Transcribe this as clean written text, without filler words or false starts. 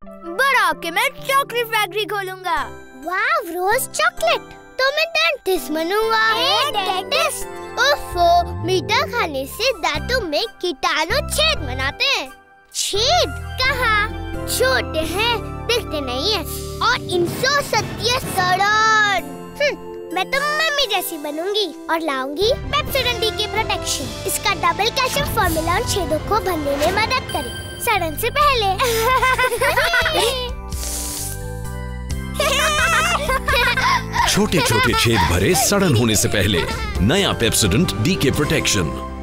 बड़ा होके मैं चॉकलेट फैक्ट्री खोलूंगा। वाह रोज चॉकलेट, तो मैं डेंटिस्ट बनूंगा। डेंटिस्ट? ओफो, मीठा खाने से दांतों में कीटाणु छेद बनाते हैं। छेद कहाँ? छोटे हैं, दिखते नहीं है, और इनसे सत्य सड़न। मैं तो मम्मी जैसी बनूंगी और लाऊंगी पेप्सोडेंट डीके प्रोटेक्शन। इसका डबल कैल्शियम फॉर्मूला उन छेदों को भरने में मदद करे सड़न से पहले। छोटे छोटे छेद भरे सड़न होने से पहले नया पेप्सोडेंट डीके प्रोटेक्शन।